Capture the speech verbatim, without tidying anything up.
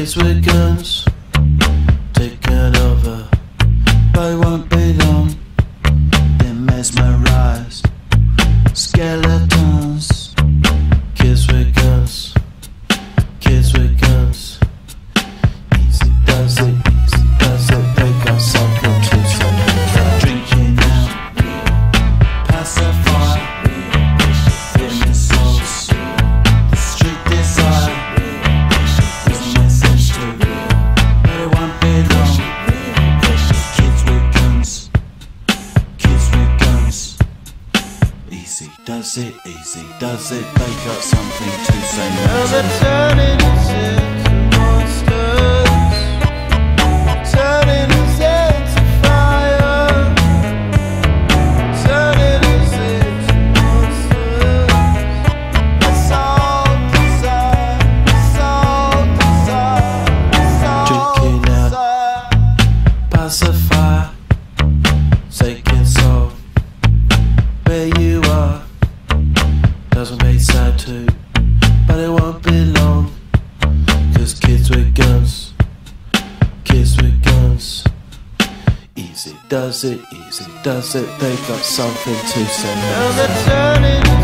Kids with guns taking over, but it won't be long. They're mesmerized. Skeletons. Kids with guns. Kids with guns. Easy does it, easy does it. They got something to say. Drinking out, pacify, feeling souls. The street desire, there's a message to, but it won't be long. Kids with guns, kids with guns. Easy does it, easy does it. They got something to say. Now they're turning us into monsters, turning us into fire, turning us into monsters. That's all desire, that's all desire, that's all desire. Pacify, taking soul. Where you are doesn't make sad too, but it won't be long. Cause kids with guns, kids with guns. Easy does it, easy does it. They got something to say. Now they're turning